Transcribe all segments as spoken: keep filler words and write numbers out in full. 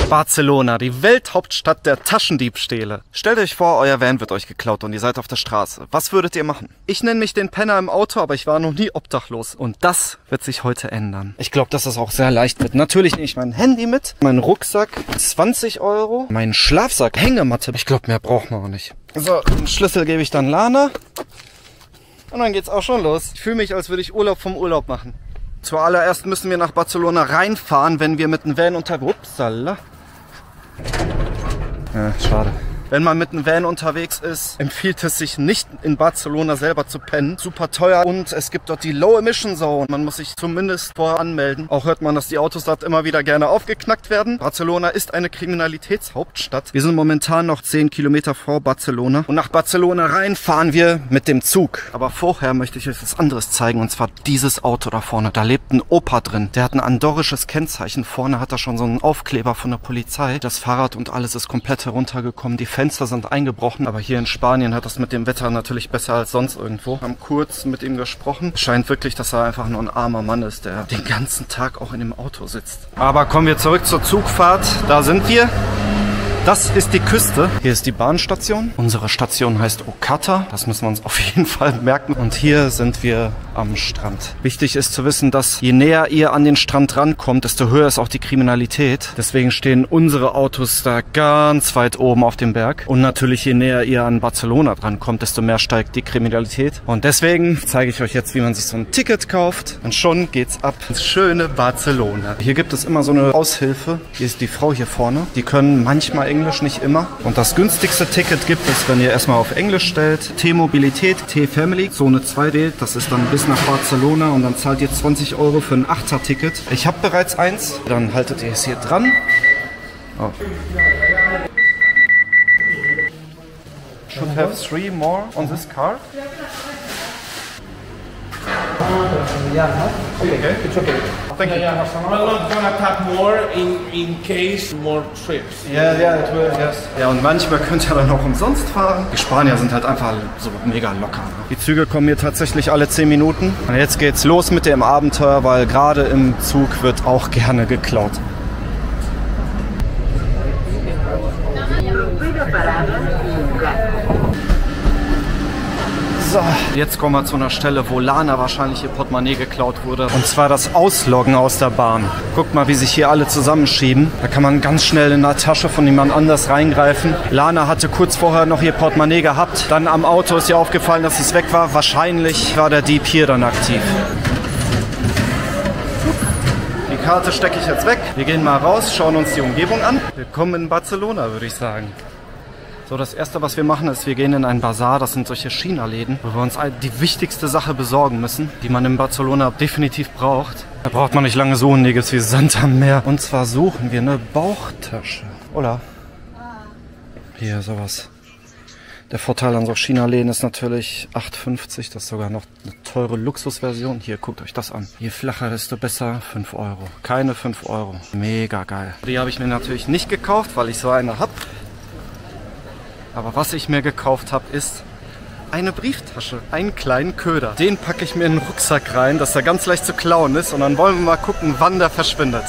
Barcelona, die Welthauptstadt der Taschendiebstähle. Stellt euch vor, euer Van wird euch geklaut und ihr seid auf der Straße. Was würdet ihr machen? Ich nenne mich den Penner im Auto, aber ich war noch nie obdachlos. Und das wird sich heute ändern. Ich glaube, dass das auch sehr leicht wird. Natürlich nehme ich mein Handy mit, meinen Rucksack, zwanzig Euro, meinen Schlafsack, Hängematte. Ich glaube, mehr braucht man auch nicht. So, den Schlüssel gebe ich dann Lana. Und dann geht's auch schon los. Ich fühle mich, als würde ich Urlaub vom Urlaub machen. Zuallererst müssen wir nach Barcelona reinfahren, wenn wir mit dem Van unterwegs... Upsala. Ja, schade. Wenn man mit einem Van unterwegs ist, empfiehlt es sich nicht in Barcelona selber zu pennen. Super teuer und es gibt dort die Low Emission Zone. Man muss sich zumindest vorher anmelden. Auch hört man, dass die Autos dort immer wieder gerne aufgeknackt werden. Barcelona ist eine Kriminalitätshauptstadt. Wir sind momentan noch zehn Kilometer vor Barcelona. Und nach Barcelona rein fahren wir mit dem Zug. Aber vorher möchte ich euch was anderes zeigen. Und zwar dieses Auto da vorne. Da lebt ein Opa drin. Der hat ein andorrisches Kennzeichen. Vorne hat er schon so einen Aufkleber von der Polizei. Das Fahrrad und alles ist komplett heruntergekommen. Die Fenster sind eingebrochen, aber hier in Spanien hat das mit dem Wetter natürlich besser als sonst irgendwo. Wir haben kurz mit ihm gesprochen. Scheint wirklich, dass er einfach nur ein armer Mann ist, der den ganzen Tag auch in dem Auto sitzt. Aber kommen wir zurück zur Zugfahrt. Da sind wir. Das ist die Küste. Hier ist die Bahnstation. Unsere Station heißt Ocata. Das müssen wir uns auf jeden Fall merken. Und hier sind wir am Strand. Wichtig ist zu wissen, dass je näher ihr an den Strand rankommt, desto höher ist auch die Kriminalität. Deswegen stehen unsere Autos da ganz weit oben auf dem Berg. Und natürlich, je näher ihr an Barcelona drankommt, desto mehr steigt die Kriminalität. Und deswegen zeige ich euch jetzt, wie man sich so ein Ticket kauft. Und schon geht's ab ins schöne Barcelona. Hier gibt es immer so eine Aushilfe. Hier ist die Frau hier vorne. Die können manchmal Englisch, nicht immer. Und das günstigste Ticket gibt es, wenn ihr erstmal auf Englisch stellt. T-Mobilität, T-Family, Zone zwei wählt. Das ist dann bis nach Barcelona und dann zahlt ihr zwanzig Euro für ein Achter-Ticket. Ich habe bereits eins. Dann haltet ihr es hier dran. Oh. Should have three more on this card. Okay, it's okay. Thank you. I'm not gonna tap more in, in case more trips. Ja, ja, it will, yes. Ja, und manchmal könnt ihr dann auch umsonst fahren. Die Spanier sind halt einfach so mega locker. Ne? Die Züge kommen hier tatsächlich alle zehn Minuten. Und jetzt geht's los mit dem Abenteuer, weil gerade im Zug wird auch gerne geklaut. So, jetzt kommen wir zu einer Stelle, wo Lana wahrscheinlich ihr Portemonnaie geklaut wurde. Und zwar das Ausloggen aus der Bahn. Guckt mal, wie sich hier alle zusammenschieben. Da kann man ganz schnell in der Tasche von jemand anders reingreifen. Lana hatte kurz vorher noch ihr Portemonnaie gehabt. Dann am Auto ist ihr aufgefallen, dass es weg war. Wahrscheinlich war der Dieb hier dann aktiv. Die Karte stecke ich jetzt weg. Wir gehen mal raus, schauen uns die Umgebung an. Willkommen in Barcelona, würde ich sagen. So, das erste, was wir machen, ist, wir gehen in einen Bazar. Das sind solche China-Läden, wo wir uns die wichtigste Sache besorgen müssen, die man in Barcelona definitiv braucht. Da braucht man nicht lange suchen, hier gibt's wie Sand am Meer. Und zwar suchen wir eine Bauchtasche. Hola. Hier, sowas. Der Vorteil an so China-Läden ist natürlich acht fünfzig. Das ist sogar noch eine teure Luxusversion. Hier, guckt euch das an. Je flacher, desto besser. fünf Euro. Keine fünf Euro. Mega geil. Die habe ich mir natürlich nicht gekauft, weil ich so eine habe. Aber was ich mir gekauft habe, ist eine Brieftasche, einen kleinen Köder. Den packe ich mir in den Rucksack rein, dass er ganz leicht zu klauen ist. Und dann wollen wir mal gucken, wann der verschwindet.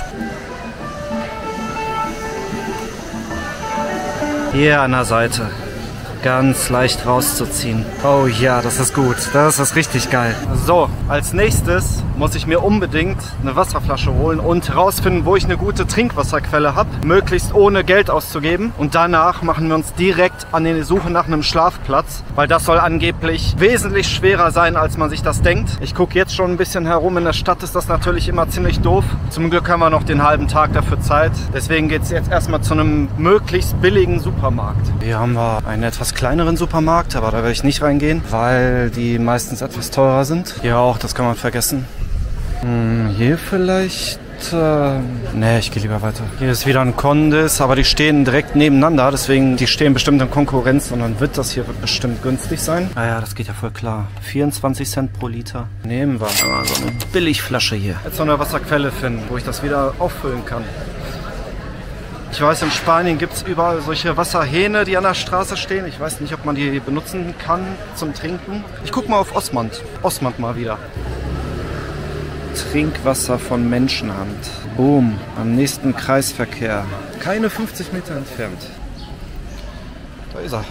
Hier an der Seite. Ganz leicht rauszuziehen. Oh ja, das ist gut. Das ist richtig geil. So, als nächstes muss ich mir unbedingt eine Wasserflasche holen und rausfinden, wo ich eine gute Trinkwasserquelle habe. Möglichst ohne Geld auszugeben. Und danach machen wir uns direkt an die Suche nach einem Schlafplatz. Weil das soll angeblich wesentlich schwerer sein, als man sich das denkt. Ich gucke jetzt schon ein bisschen herum. In der Stadt ist das natürlich immer ziemlich doof. Zum Glück haben wir noch den halben Tag dafür Zeit. Deswegen geht es jetzt erstmal zu einem möglichst billigen Supermarkt. Hier haben wir einen etwas kleineren Supermarkt, aber da werde ich nicht reingehen, weil die meistens etwas teurer sind. Hier auch, das kann man vergessen. Hm, hier vielleicht... Äh, ne, ich gehe lieber weiter. Hier ist wieder ein Condis, aber die stehen direkt nebeneinander, deswegen, die stehen bestimmt in Konkurrenz und dann wird das hier bestimmt günstig sein. Ah ja, das geht ja voll klar. vierundzwanzig Cent pro Liter. Nehmen wir mal so eine Billigflasche hier. Jetzt noch eine Wasserquelle finden, wo ich das wieder auffüllen kann. Ich weiß, in Spanien gibt es überall solche Wasserhähne, die an der Straße stehen. Ich weiß nicht, ob man die benutzen kann zum Trinken. Ich gucke mal auf Osmand. Osmand mal wieder. Trinkwasser von Menschenhand. Boom, am nächsten Kreisverkehr. Keine fünfzig Meter entfernt. Da ist er.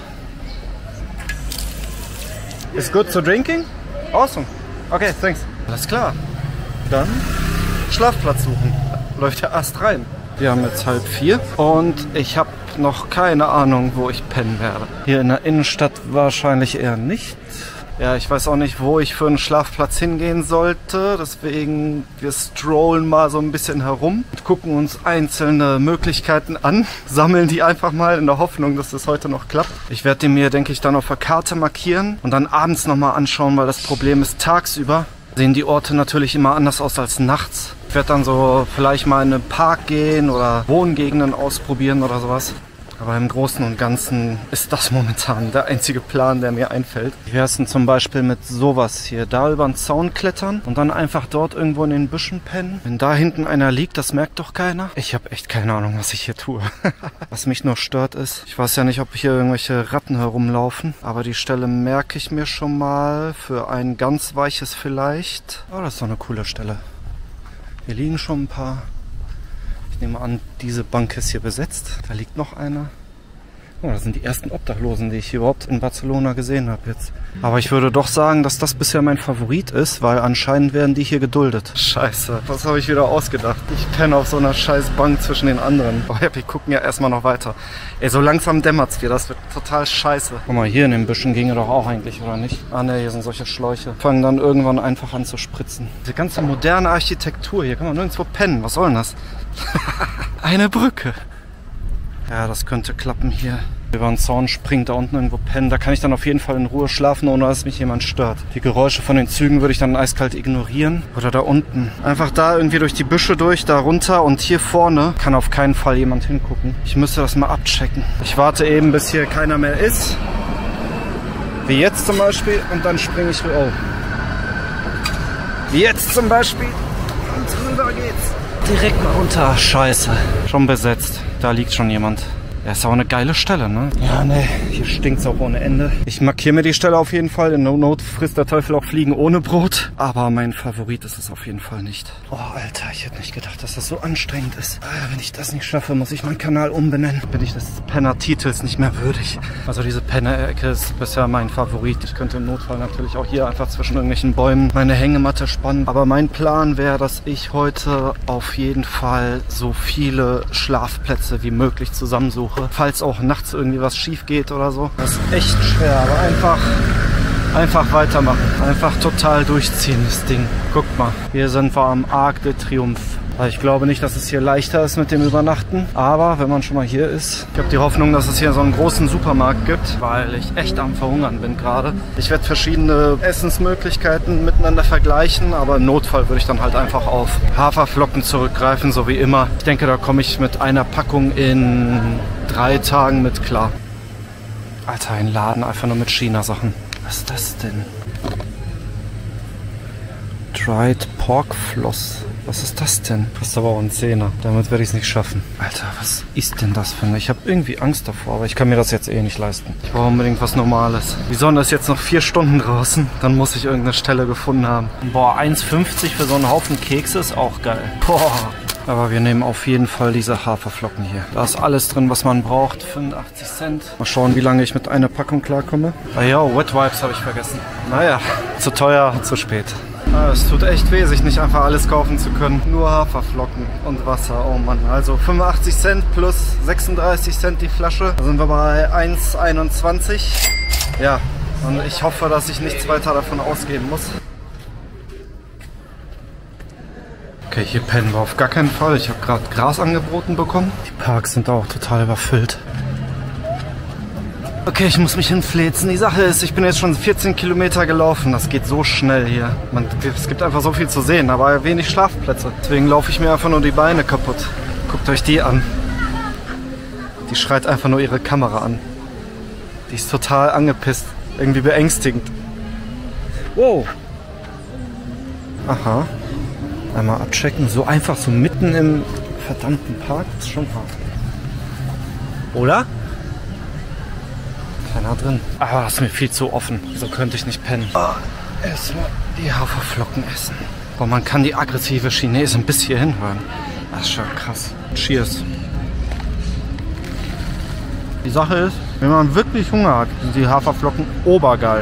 Is good to drinking? Awesome. Okay, thanks. Alles klar. Dann Schlafplatz suchen. Läuft der Ast rein. Wir haben jetzt halb vier und ich habe noch keine Ahnung, wo ich pennen werde. Hier in der Innenstadt wahrscheinlich eher nicht. Ja, ich weiß auch nicht, wo ich für einen Schlafplatz hingehen sollte. Deswegen, wir strollen mal so ein bisschen herum und gucken uns einzelne Möglichkeiten an. Sammeln die einfach mal in der Hoffnung, dass das heute noch klappt. Ich werde die mir, denke ich, dann auf der Karte markieren und dann abends nochmal anschauen, weil das Problem ist, tagsüber sehen die Orte natürlich immer anders aus als nachts. Ich werde dann so vielleicht mal in einen Park gehen oder Wohngegenden ausprobieren oder sowas. Aber im Großen und Ganzen ist das momentan der einzige Plan, der mir einfällt. Wie wär's denn zum Beispiel mit sowas hier? Da über den Zaun klettern und dann einfach dort irgendwo in den Büschen pennen? Wenn da hinten einer liegt, das merkt doch keiner. Ich habe echt keine Ahnung, was ich hier tue. Was mich nur stört ist, ich weiß ja nicht, ob hier irgendwelche Ratten herumlaufen. Aber die Stelle merke ich mir schon mal für ein ganz weiches vielleicht. Oh, das ist doch eine coole Stelle. Hier liegen schon ein paar. Ich nehme an, diese Bank ist hier besetzt. Da liegt noch einer. Oh, das sind die ersten Obdachlosen, die ich hier überhaupt in Barcelona gesehen habe jetzt. Aber ich würde doch sagen, dass das bisher mein Favorit ist, weil anscheinend werden die hier geduldet. Scheiße, was habe ich wieder ausgedacht? Ich penne auf so einer scheiß Bank zwischen den anderen. Oh, wir gucken ja erstmal noch weiter. Ey, so langsam dämmert's wieder, das wird total scheiße. Guck mal, hier in den Büschen ginge doch auch eigentlich, oder nicht? Ah ne, hier sind solche Schläuche. Fangen dann irgendwann einfach an zu spritzen. Diese ganze moderne Architektur, hier kann man nirgendwo pennen. Was soll denn das? Eine Brücke. Ja, das könnte klappen hier. Über den Zaun springt, da unten irgendwo pennen. Da kann ich dann auf jeden Fall in Ruhe schlafen, ohne dass mich jemand stört. Die Geräusche von den Zügen würde ich dann eiskalt ignorieren. Oder da unten. Einfach da irgendwie durch die Büsche durch, da runter. Und hier vorne kann auf keinen Fall jemand hingucken. Ich müsste das mal abchecken. Ich warte eben, bis hier keiner mehr ist. Wie jetzt zum Beispiel. Und dann springe ich rüber. Wie jetzt zum Beispiel. Und rüber geht's. Direkt mal runter. Scheiße. Schon besetzt. Da liegt schon jemand. Ja, ist auch eine geile Stelle, ne? Ja, ne, hier stinkt's auch ohne Ende. Ich markiere mir die Stelle auf jeden Fall. In No Note frisst der Teufel auch Fliegen ohne Brot. Aber mein Favorit ist es auf jeden Fall nicht. Oh, Alter, ich hätte nicht gedacht, dass das so anstrengend ist. Ah, wenn ich das nicht schaffe, muss ich meinen Kanal umbenennen. Bin ich des Penner-Titels nicht mehr würdig. Also diese Penner-Ecke ist bisher mein Favorit. Ich könnte im Notfall natürlich auch hier einfach zwischen irgendwelchen Bäumen meine Hängematte spannen. Aber mein Plan wäre, dass ich heute auf jeden Fall so viele Schlafplätze wie möglich zusammensuche. Falls auch nachts irgendwie was schief geht oder so. Das ist echt schwer, aber einfach, einfach weitermachen. Einfach total durchziehen, das Ding. Guckt mal, hier sind wir am Arc de Triomphe. Ich glaube nicht, dass es hier leichter ist mit dem Übernachten, aber wenn man schon mal hier ist, ich habe die Hoffnung, dass es hier so einen großen Supermarkt gibt, weil ich echt am Verhungern bin gerade. Ich werde verschiedene Essensmöglichkeiten miteinander vergleichen, aber im Notfall würde ich dann halt einfach auf Haferflocken zurückgreifen, so wie immer. Ich denke, da komme ich mit einer Packung in drei Tagen mit klar. Alter, ein Laden einfach nur mit China-Sachen. Was ist das denn? Dried Pork Floss. Was ist das denn? Das ist aber auch ein Zehner. Damit werde ich es nicht schaffen. Alter, was ist denn das für eine? Ich habe irgendwie Angst davor, aber ich kann mir das jetzt eh nicht leisten. Ich brauche unbedingt was Normales. Die Sonne ist jetzt noch vier Stunden draußen. Dann muss ich irgendeine Stelle gefunden haben. Boah, eins fünfzig für so einen Haufen Kekse ist auch geil. Boah. Aber wir nehmen auf jeden Fall diese Haferflocken hier. Da ist alles drin, was man braucht. fünfundachtzig Cent. Mal schauen, wie lange ich mit einer Packung klarkomme. Ah ja, Wet Wipes habe ich vergessen. Naja, zu teuer, zu spät. Ah, es tut echt weh, sich nicht einfach alles kaufen zu können. Nur Haferflocken und Wasser, oh Mann. Also fünfundachtzig Cent plus sechsunddreißig Cent die Flasche. Da sind wir bei eins einundzwanzig. Ja, und ich hoffe, dass ich nichts weiter davon ausgeben muss. Okay, hier pennen wir auf gar keinen Fall. Ich habe gerade Gras angeboten bekommen. Die Parks sind auch total überfüllt. Okay, ich muss mich hinfläzen. Die Sache ist, ich bin jetzt schon vierzehn Kilometer gelaufen. Das geht so schnell hier. Man, es gibt einfach so viel zu sehen, aber wenig Schlafplätze. Deswegen laufe ich mir einfach nur die Beine kaputt. Guckt euch die an. Die schreit einfach nur ihre Kamera an. Die ist total angepisst. Irgendwie beängstigend. Wow. Aha. Einmal abchecken. So einfach so mitten im verdammten Park. Das ist schon hart. Oder? Keiner drin. Aber das ist mir viel zu offen. So könnte ich nicht pennen. Oh, erstmal die Haferflocken essen. Boah, man kann die aggressive Chinesin bis hierhin hören. Das ist schon krass. Cheers. Die Sache ist, wenn man wirklich Hunger hat, sind die Haferflocken obergeil.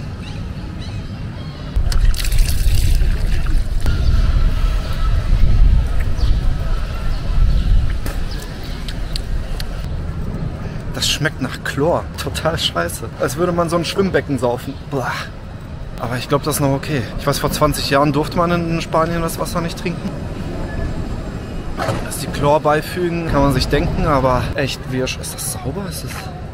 Das schmeckt nach Chlor. Total scheiße. Als würde man so ein Schwimmbecken saufen. Blah. Aber ich glaube, das ist noch okay. Ich weiß, vor zwanzig Jahren durfte man in Spanien das Wasser nicht trinken. Dass die Chlor beifügen, kann man sich denken, aber echt wirsch. Ist das sauber? Ist das...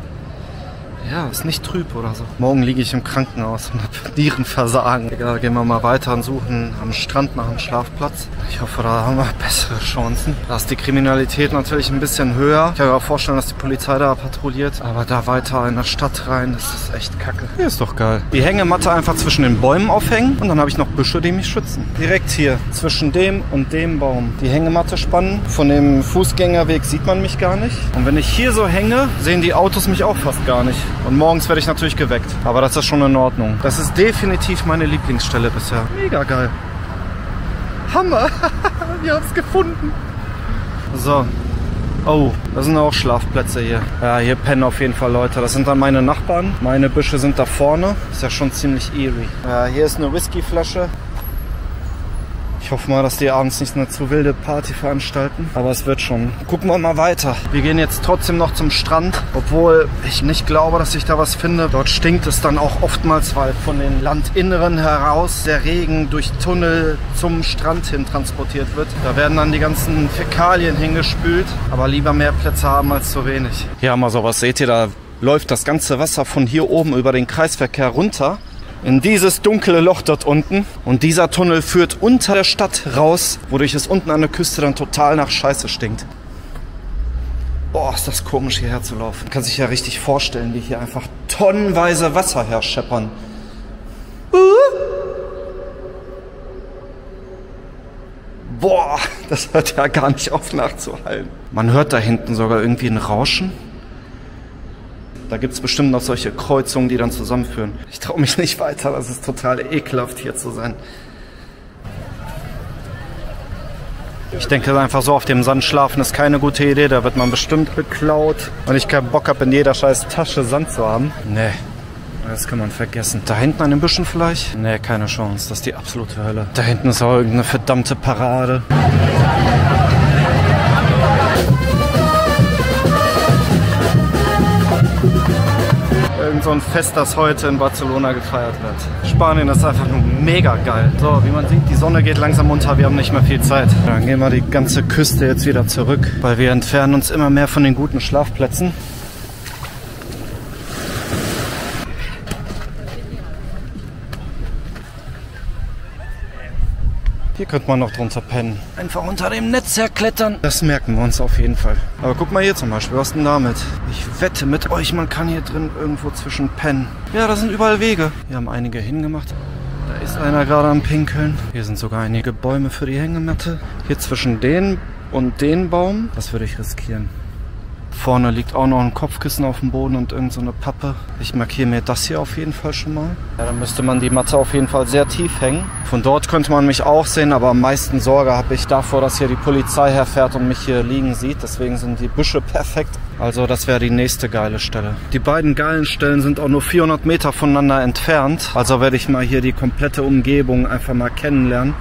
Ja, ist nicht trüb oder so. Morgen liege ich im Krankenhaus und habe Nierenversagen. Egal, gehen wir mal weiter und suchen am Strand nach einem Schlafplatz. Ich hoffe, da haben wir bessere Chancen. Da ist die Kriminalität natürlich ein bisschen höher. Ich kann mir auch vorstellen, dass die Polizei da patrouilliert. Aber da weiter in der Stadt rein, das ist echt kacke. Hier ist doch geil. Die Hängematte einfach zwischen den Bäumen aufhängen und dann habe ich noch Büsche, die mich schützen. Direkt hier, zwischen dem und dem Baum. Die Hängematte spannen. Von dem Fußgängerweg sieht man mich gar nicht. Und wenn ich hier so hänge, sehen die Autos mich auch fast gar nicht. Und morgens werde ich natürlich geweckt. Aber das ist schon in Ordnung. Das ist definitiv meine Lieblingsstelle bisher. Mega geil. Hammer. Wir haben es gefunden. So. Oh, das sind auch Schlafplätze hier. Ja, hier pennen auf jeden Fall Leute. Das sind dann meine Nachbarn. Meine Büsche sind da vorne. Ist ja schon ziemlich eerie. Ja, hier ist eine Whiskyflasche. Ich hoffe mal, dass die abends nicht eine zu wilde Party veranstalten. Aber es wird schon. Gucken wir mal weiter. Wir gehen jetzt trotzdem noch zum Strand. Obwohl ich nicht glaube, dass ich da was finde. Dort stinkt es dann auch oftmals, weil von den Landinneren heraus der Regen durch Tunnel zum Strand hin transportiert wird. Da werden dann die ganzen Fäkalien hingespült. Aber lieber mehr Plätze haben als zu wenig. Hier haben wir sowas. Seht ihr, da läuft das ganze Wasser von hier oben über den Kreisverkehr runter. In dieses dunkle Loch dort unten. Und dieser Tunnel führt unter der Stadt raus, wodurch es unten an der Küste dann total nach Scheiße stinkt. Boah, ist das komisch, hierher zu laufen. Man kann sich ja richtig vorstellen, wie hier einfach tonnenweise Wasser herscheppern. Uh. Boah, das hört ja gar nicht auf nachzuhallen. Man hört da hinten sogar irgendwie ein Rauschen. Da gibt es bestimmt noch solche Kreuzungen, die dann zusammenführen. Ich traue mich nicht weiter, das ist total ekelhaft hier zu sein. Ich denke einfach so auf dem Sand schlafen ist keine gute Idee, da wird man bestimmt beklaut. Und ich keinen Bock habe, in jeder scheiß Tasche Sand zu haben. Nee, das kann man vergessen. Da hinten an den Büschen vielleicht? Nee, keine Chance, das ist die absolute Hölle. Da hinten ist auch irgendeine verdammte Parade. Irgend so ein Fest, das heute in Barcelona gefeiert wird. Spanien ist einfach nur mega geil. So, wie man sieht, die Sonne geht langsam unter, wir haben nicht mehr viel Zeit. Dann gehen wir die ganze Küste jetzt wieder zurück, weil wir entfernen uns immer mehr von den guten Schlafplätzen. Hier könnte man noch drunter pennen. Einfach unter dem Netz herklettern. Das merken wir uns auf jeden Fall. Aber guck mal hier zum Beispiel, was denn damit? Ich wette mit euch, man kann hier drin irgendwo zwischen pennen. Ja, da sind überall Wege. Hier haben einige hingemacht. Da ist einer gerade am Pinkeln. Hier sind sogar einige Bäume für die Hängematte. Hier zwischen den und den Baum, das würde ich riskieren. Vorne liegt auch noch ein Kopfkissen auf dem Boden und irgend so eine Pappe. Ich markiere mir das hier auf jeden Fall schon mal. Ja, dann müsste man die Matte auf jeden Fall sehr tief hängen. Von dort könnte man mich auch sehen, aber am meisten Sorge habe ich davor, dass hier die Polizei herfährt und mich hier liegen sieht. Deswegen sind die Büsche perfekt. Also das wäre die nächste geile Stelle. Die beiden geilen Stellen sind auch nur vierhundert Meter voneinander entfernt. Also werde ich mal hier die komplette Umgebung einfach mal kennenlernen.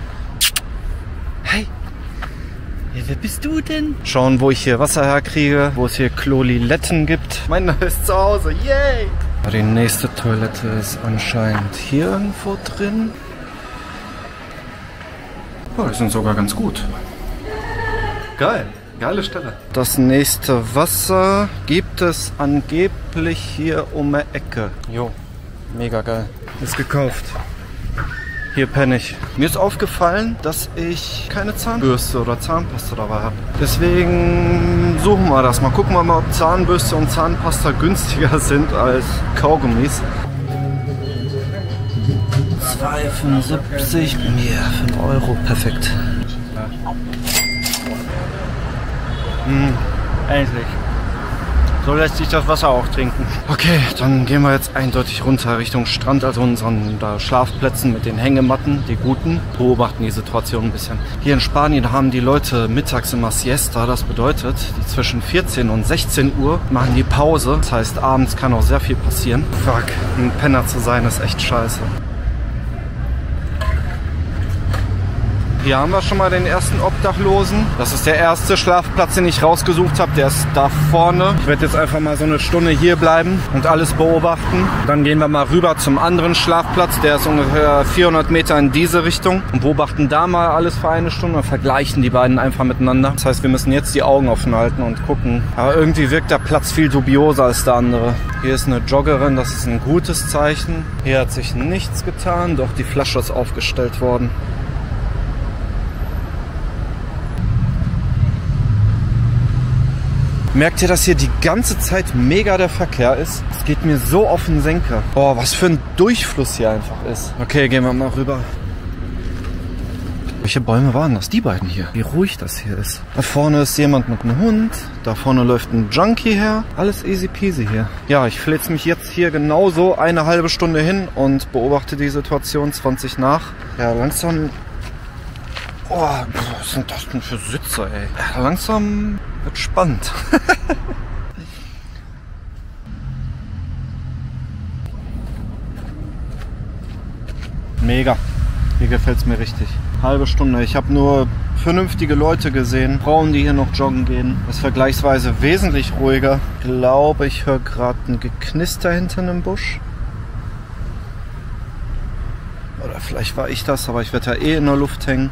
Hey! Ja, wer bist du denn? Schauen, wo ich hier Wasser herkriege, wo es hier Kloliletten gibt. Mein neues Zuhause, yay! Die nächste Toilette ist anscheinend hier irgendwo drin. Oh, die sind sogar ganz gut. Geil, geile Stelle. Das nächste Wasser gibt es angeblich hier um die Ecke. Jo, mega geil. Ist gekauft. Hier penne ich. Mir ist aufgefallen, dass ich keine Zahnbürste oder Zahnpasta dabei habe. Deswegen suchen wir das. Mal gucken wir mal, ob Zahnbürste und Zahnpasta günstiger sind als Kaugummis. zwei fünfundsiebzig, mir fünf Euro, perfekt. Hm, endlich. So lässt sich das Wasser auch trinken. Okay, dann gehen wir jetzt eindeutig runter Richtung Strand, also unseren da Schlafplätzen mit den Hängematten, die guten. Beobachten die Situation ein bisschen. Hier in Spanien haben die Leute mittags immer Siesta. Das bedeutet, die zwischen vierzehn und sechzehn Uhr machen die Pause. Das heißt, abends kann auch sehr viel passieren. Fuck, ein Penner zu sein ist echt scheiße. Hier haben wir schon mal den ersten Obdachlosen. Das ist der erste Schlafplatz, den ich rausgesucht habe. Der ist da vorne. Ich werde jetzt einfach mal so eine Stunde hier bleiben und alles beobachten. Dann gehen wir mal rüber zum anderen Schlafplatz. Der ist ungefähr vierhundert Meter in diese Richtung. Und beobachten da mal alles für eine Stunde und vergleichen die beiden einfach miteinander. Das heißt, wir müssen jetzt die Augen offen halten und gucken. Aber irgendwie wirkt der Platz viel dubioser als der andere. Hier ist eine Joggerin. Das ist ein gutes Zeichen. Hier hat sich nichts getan. Doch die Flasche ist aufgestellt worden. Merkt ihr, dass hier die ganze Zeit mega der Verkehr ist? Es geht mir so auf den Senker. Boah, was für ein Durchfluss hier einfach ist. Okay, gehen wir mal rüber. Welche Bäume waren das? Die beiden hier. Wie ruhig das hier ist. Da vorne ist jemand mit einem Hund. Da vorne läuft ein Junkie her. Alles easy peasy hier. Ja, ich flitze mich jetzt hier genauso eine halbe Stunde hin und beobachte die Situation zwanzig nach. Ja, langsam... Oh, was sind das denn für Sitze, ey? Ja, langsam wird spannend. Mega. Hier gefällt es mir richtig. Halbe Stunde. Ich habe nur vernünftige Leute gesehen. Frauen, die hier noch joggen gehen. Das ist vergleichsweise wesentlich ruhiger. Ich glaube, ich höre gerade ein Geknister hinter einem Busch. Oder vielleicht war ich das, aber ich werde da eh in der Luft hängen.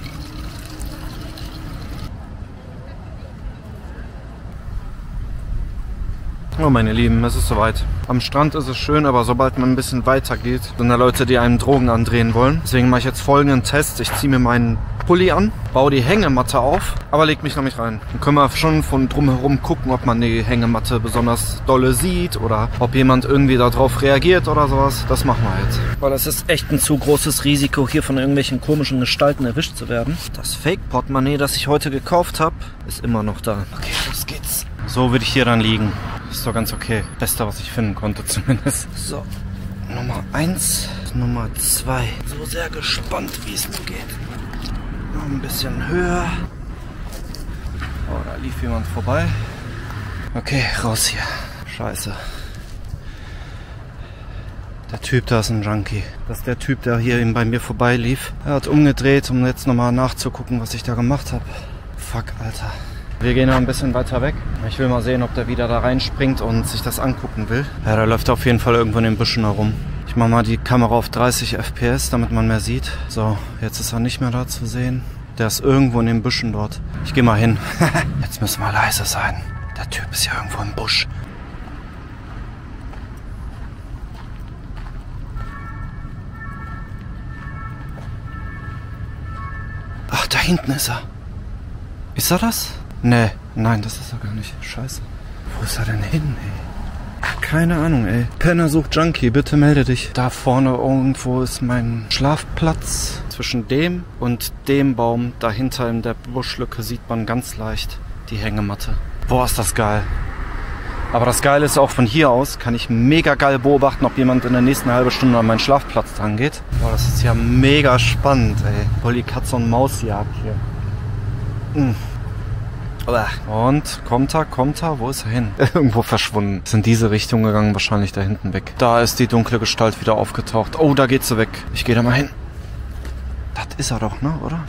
Oh meine Lieben, es ist soweit. Am Strand ist es schön, aber sobald man ein bisschen weiter geht, sind da Leute, die einem Drogen andrehen wollen. Deswegen mache ich jetzt folgenden Test. Ich ziehe mir meinen Pulli an, baue die Hängematte auf, aber leg mich noch nicht rein. Dann können wir schon von drumherum gucken, ob man die Hängematte besonders dolle sieht oder ob jemand irgendwie darauf reagiert oder sowas. Das machen wir jetzt. Weil das ist echt ein zu großes Risiko, hier von irgendwelchen komischen Gestalten erwischt zu werden. Das Fake-Portemonnaie, das ich heute gekauft habe, ist immer noch da. Okay, los geht's. So würde ich hier dann liegen. Ist doch ganz okay. Beste, was ich finden konnte zumindest. So, Nummer eins, Nummer zwei. So sehr gespannt, wie es mir geht. Noch ein bisschen höher. Oh, da lief jemand vorbei. Okay, raus hier. Scheiße. Der Typ da ist ein Junkie. Das ist der Typ, der hier eben bei mir vorbeilief. Er hat umgedreht, um jetzt nochmal nachzugucken, was ich da gemacht habe. Fuck, Alter. Wir gehen noch ein bisschen weiter weg. Ich will mal sehen, ob der wieder da reinspringt und sich das angucken will. Ja, der läuft auf jeden Fall irgendwo in den Büschen herum. Ich mache mal die Kamera auf dreißig F P S, damit man mehr sieht. So, jetzt ist er nicht mehr da zu sehen. Der ist irgendwo in den Büschen dort. Ich gehe mal hin. Jetzt müssen wir leise sein. Der Typ ist ja irgendwo im Busch. Ach, da hinten ist er. Ist er das? Nee, nein, das ist er gar nicht. Scheiße. Wo ist er denn hin, ey? Keine Ahnung, ey. Penner sucht Junkie, bitte melde dich. Da vorne irgendwo ist mein Schlafplatz. Zwischen dem und dem Baum, dahinter in der Buschlücke, sieht man ganz leicht die Hängematte. Boah, ist das geil. Aber das Geile ist auch, von hier aus kann ich mega geil beobachten, ob jemand in der nächsten halben Stunde an meinen Schlafplatz dran geht. Boah, das ist ja mega spannend, ey. Voll die Katz- und Maus-Jagd hier. Mm. Und kommt er, kommt er, wo ist er hin? Irgendwo verschwunden. Ist in diese Richtung gegangen, wahrscheinlich da hinten weg. Da ist die dunkle Gestalt wieder aufgetaucht. Oh, da geht sie weg. Ich gehe da mal hin. Das ist er doch, ne, oder?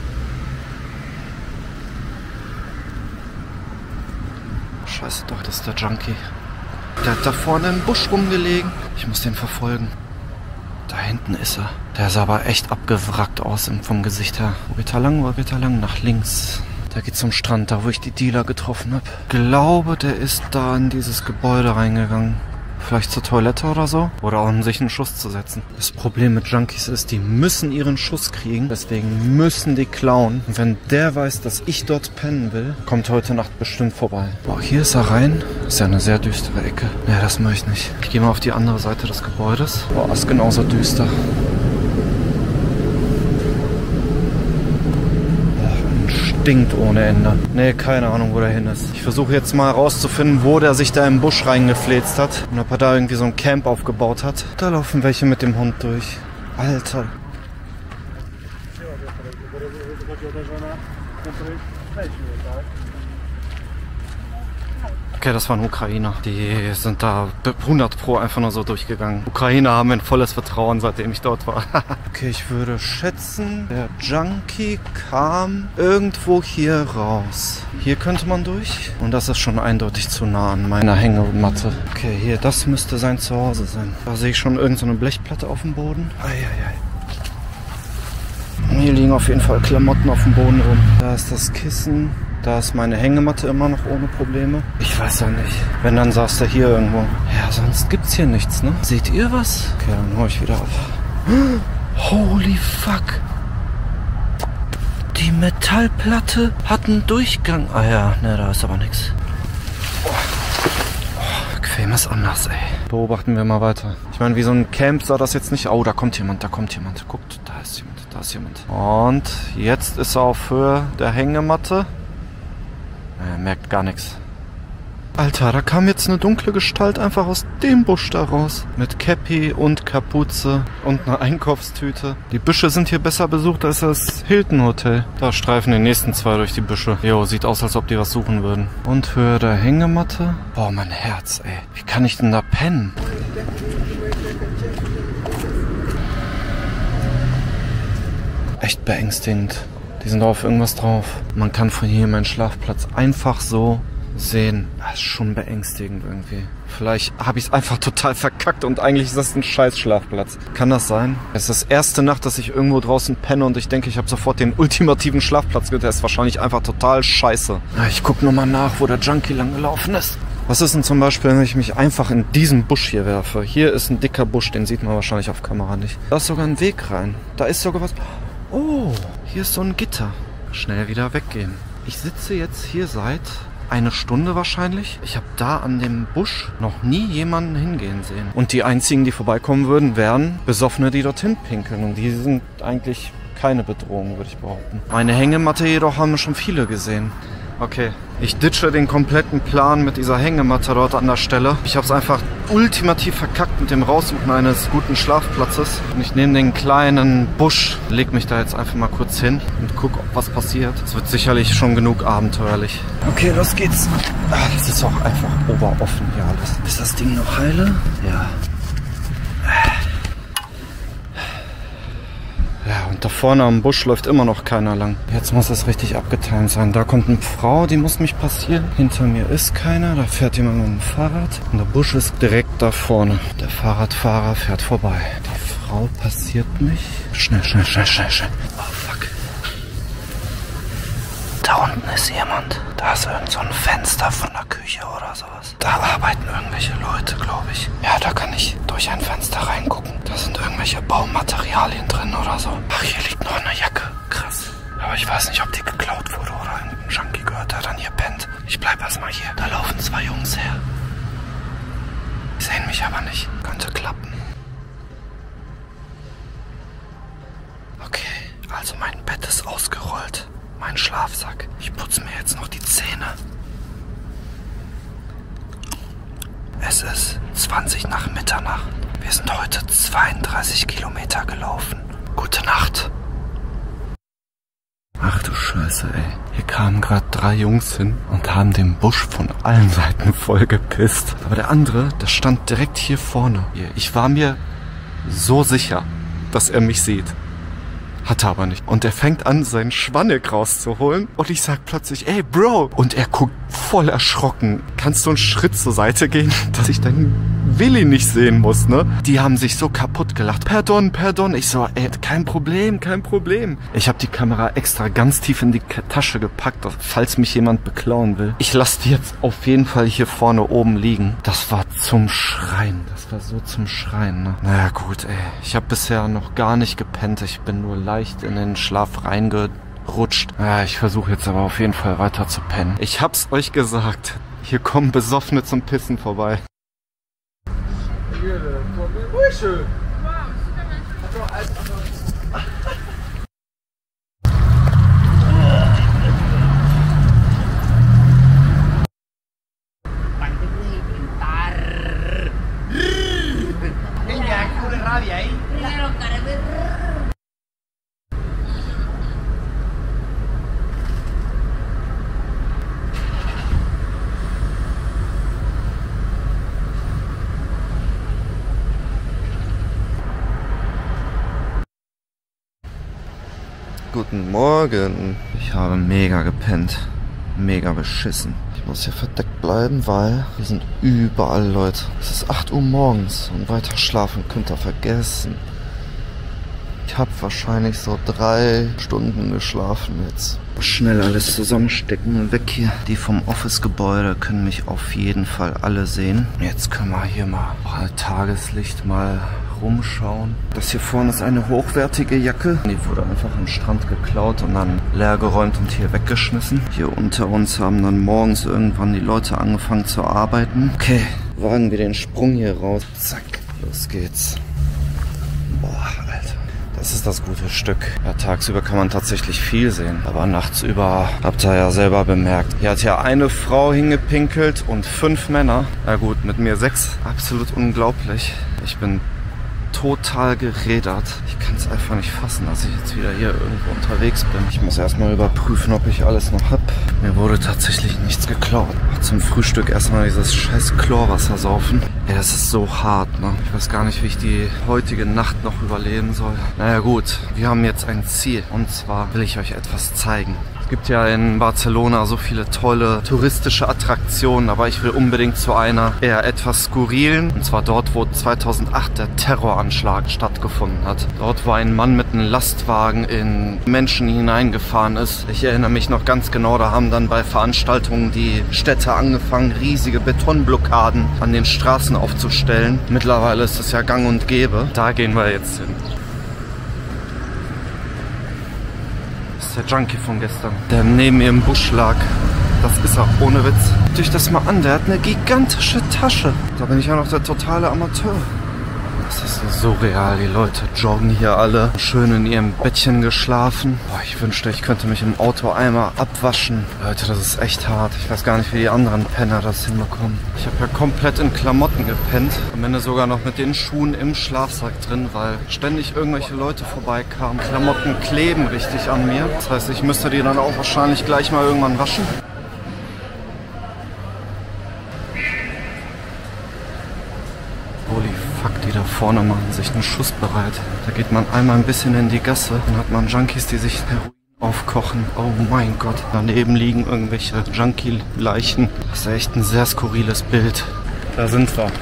Scheiße, doch, das ist der Junkie. Der hat da vorne im Busch rumgelegen. Ich muss den verfolgen. Da hinten ist er. Der sah aber echt abgewrackt aus vom Gesicht her. Wo geht er lang, wo geht er lang? Nach links. Der geht zum Strand, da wo ich die Dealer getroffen habe. Ich glaube, der ist da in dieses Gebäude reingegangen. Vielleicht zur Toilette oder so. Oder um sich einen Schuss zu setzen. Das Problem mit Junkies ist, die müssen ihren Schuss kriegen. Deswegen müssen die klauen. Und wenn der weiß, dass ich dort pennen will, kommt heute Nacht bestimmt vorbei. Boah, hier ist er rein. Ist ja eine sehr düstere Ecke. Ja, das mache ich nicht. Ich gehe mal auf die andere Seite des Gebäudes. Boah, ist genauso düster. Boah, ein stinkt ohne Ende. Nee, keine Ahnung, wo der hin ist. Ich versuche jetzt mal herauszufinden, wo der sich da im Busch reingefläzt hat. Und ob er da irgendwie so ein Camp aufgebaut hat. Da laufen welche mit dem Hund durch. Alter. Okay, das waren Ukrainer. Die sind da hundert Pro einfach nur so durchgegangen. Ukrainer haben ein volles Vertrauen, seitdem ich dort war. Okay, ich würde schätzen, der Junkie kam irgendwo hier raus. Hier könnte man durch. Und das ist schon eindeutig zu nah an meiner Hängematte. Okay, hier, das müsste sein Zuhause sein. Da sehe ich schon irgendeine so Blechplatte auf dem Boden. Eieiei. Hier liegen auf jeden Fall Klamotten auf dem Boden rum. Da ist das Kissen. Da ist meine Hängematte immer noch ohne Probleme. Ich weiß ja nicht. Wenn, dann saß der hier irgendwo. Ja, sonst gibt's hier nichts, ne? Seht ihr was? Okay, dann hau ich wieder ab. Holy fuck. Die Metallplatte hat einen Durchgang. Ah ja, ne, da ist aber nichts. Oh. Oh, Quem ist anders, ey. Beobachten wir mal weiter. Ich meine, wie so ein Camp sah das jetzt nicht. Oh, da kommt jemand, da kommt jemand. Guckt, da ist jemand, da ist jemand. Und jetzt ist er auf Höhe der Hängematte. Er merkt gar nichts. Alter, da kam jetzt eine dunkle Gestalt einfach aus dem Busch da raus. Mit Käppi und Kapuze und einer Einkaufstüte. Die Büsche sind hier besser besucht als das Hilton Hotel. Da streifen die nächsten zwei durch die Büsche. Jo, sieht aus, als ob die was suchen würden. Und Höhe der Hängematte. Boah, mein Herz, ey. Wie kann ich denn da pennen? Echt beängstigend. Die sind auf irgendwas drauf. Man kann von hier meinen Schlafplatz einfach so sehen. Das ist schon beängstigend irgendwie. Vielleicht habe ich es einfach total verkackt und eigentlich ist das ein scheiß Schlafplatz. Kann das sein? Es ist das erste Nacht, dass ich irgendwo draußen penne und ich denke, ich habe sofort den ultimativen Schlafplatz getestet. Das ist wahrscheinlich einfach total scheiße. Ich gucke nur mal nach, wo der Junkie lang gelaufen ist. Was ist denn zum Beispiel, wenn ich mich einfach in diesen Busch hier werfe? Hier ist ein dicker Busch, den sieht man wahrscheinlich auf Kamera nicht. Da ist sogar ein Weg rein. Da ist sogar was... Oh, hier ist so ein Gitter. Schnell wieder weggehen. Ich sitze jetzt hier seit eine Stunde wahrscheinlich. Ich habe da an dem Busch noch nie jemanden hingehen sehen. Und die einzigen, die vorbeikommen würden, wären Besoffene, die dorthin pinkeln. Und die sind eigentlich keine Bedrohung, würde ich behaupten. Meine Hängematte jedoch haben schon viele gesehen. Okay, ich ditche den kompletten Plan mit dieser Hängematte dort an der Stelle. Ich habe es einfach ultimativ verkackt mit dem Raussuchen eines guten Schlafplatzes. Und ich nehme den kleinen Busch, leg mich da jetzt einfach mal kurz hin und gucke, ob was passiert. Es wird sicherlich schon genug abenteuerlich. Okay, los geht's. Ah, das ist auch einfach oberoffen hier alles. Ist das Ding noch heile? Ja. Ja, und da vorne am Busch läuft immer noch keiner lang. Jetzt muss es richtig abgeteilt sein. Da kommt eine Frau, die muss mich passieren. Hinter mir ist keiner. Da fährt jemand mit dem Fahrrad. Und der Busch ist direkt da vorne. Der Fahrradfahrer fährt vorbei. Die Frau passiert mich. Schnell, schnell, schnell, schnell, schnell. Oh, fuck. Da unten ist jemand. Da ist irgend so ein Fenster von der Küche oder sowas. Da arbeiten irgendwelche Leute, glaube ich. Ja, da kann ich durch ein Fenster reingucken. Da sind irgendwelche Baumaterialien drin oder so. Ach, hier liegt noch eine Jacke. Krass. Aber ich weiß nicht, ob die geklaut wurde oder irgendein Junkie gehört, der dann hier pennt. Ich bleib erstmal hier. Da laufen zwei Jungs her. Die sehen mich aber nicht. Könnte klappen. Okay, also mein Bett ist ausgerollt. Mein Schlafsack. Ich putze mir jetzt noch die Zähne. Es ist zwanzig nach Mitternacht. Wir sind heute zweiunddreißig Kilometer gelaufen. Gute Nacht. Ach du Scheiße, ey. Hier kamen gerade drei Jungs hin und haben den Busch von allen Seiten voll gepisst. Aber der andere, der stand direkt hier vorne. Ich war mir so sicher, dass er mich sieht. Hatte aber nicht. Und er fängt an, seinen Schwanneck rauszuholen. Und ich sag plötzlich, ey, Bro. Und er guckt voll erschrocken. Kannst du einen Schritt zur Seite gehen, dass ich deinen Willi nicht sehen muss, ne? Die haben sich so kaputt gelacht. Pardon, pardon. Ich so, ey, kein Problem, kein Problem. Ich habe die Kamera extra ganz tief in die Tasche gepackt, falls mich jemand beklauen will. Ich lasse die jetzt auf jeden Fall hier vorne oben liegen. Das war zum Schreien. Das war so zum Schreien, ne? Naja, gut, ey. Ich habe bisher noch gar nicht gepennt. Ich bin nur leicht in den Schlaf reingerutscht. Ja, ich versuche jetzt aber auf jeden Fall weiter zu pennen. Ich hab's euch gesagt. Hier kommen Besoffene zum Pissen vorbei. Guten Morgen. Ich habe mega gepennt. Mega beschissen. Ich muss hier verdeckt bleiben, weil hier sind überall Leute. Es ist acht Uhr morgens und weiter schlafen könnt ihr vergessen. Ich habe wahrscheinlich so drei Stunden geschlafen jetzt. Schnell alles zusammenstecken und weg hier. Die vom Office-Gebäude können mich auf jeden Fall alle sehen. Jetzt können wir hier mal bei Tageslicht mal rumschauen. Das hier vorne ist eine hochwertige Jacke. Die wurde einfach am Strand geklaut und dann leergeräumt und hier weggeschmissen. Hier unter uns haben dann morgens irgendwann die Leute angefangen zu arbeiten. Okay, wagen wir den Sprung hier raus. Zack, los geht's. Boah, Alter. Das ist das gute Stück. Ja, tagsüber kann man tatsächlich viel sehen. Aber nachts über, habt ihr ja selber bemerkt. Hier hat ja eine Frau hingepinkelt und fünf Männer. Na gut, mit mir sechs. Absolut unglaublich. Ich bin total gerädert. Ich kann es einfach nicht fassen, dass ich jetzt wieder hier irgendwo unterwegs bin. Ich muss erstmal überprüfen, ob ich alles noch habe. Mir wurde tatsächlich nichts geklaut. Zum Frühstück erstmal dieses scheiß Chlorwasser saufen. Ja, das ist so hart, ne? Ich weiß gar nicht, wie ich die heutige Nacht noch überleben soll. Naja gut, wir haben jetzt ein Ziel. Und zwar will ich euch etwas zeigen. Es gibt ja in Barcelona so viele tolle touristische Attraktionen, aber ich will unbedingt zu einer eher etwas skurrilen. Und zwar dort, wo zweitausendacht der Terroranschlag stattgefunden hat. Dort, wo ein Mann mit einem Lastwagen in Menschen hineingefahren ist. Ich erinnere mich noch ganz genau, da haben dann bei Veranstaltungen die Städte angefangen, riesige Betonblockaden an den Straßen aufzustellen. Mittlerweile ist es ja gang und gäbe. Da gehen wir jetzt hin. Der Junkie von gestern, der neben mir im Busch lag. Das ist er, ohne Witz. Guckt euch das mal an, der hat eine gigantische Tasche. Da bin ich ja noch der totale Amateur. Das ist so surreal, die Leute joggen hier alle. Schön in ihrem Bettchen geschlafen. Boah, ich wünschte, ich könnte mich im Auto einmal abwaschen. Leute, das ist echt hart. Ich weiß gar nicht, wie die anderen Penner das hinbekommen. Ich habe ja komplett in Klamotten gepennt. Am Ende sogar noch mit den Schuhen im Schlafsack drin, weil ständig irgendwelche Leute vorbeikamen. Klamotten kleben richtig an mir. Das heißt, ich müsste die dann auch wahrscheinlich gleich mal irgendwann waschen. Holy fuck, die da vorne machen sich einen Schuss bereit. Da geht man einmal ein bisschen in die Gasse, dann hat man Junkies, die sich Heroin aufkochen. Oh mein Gott. Daneben liegen irgendwelche Junkie-Leichen. Das ist echt ein sehr skurriles Bild. Da sind wir.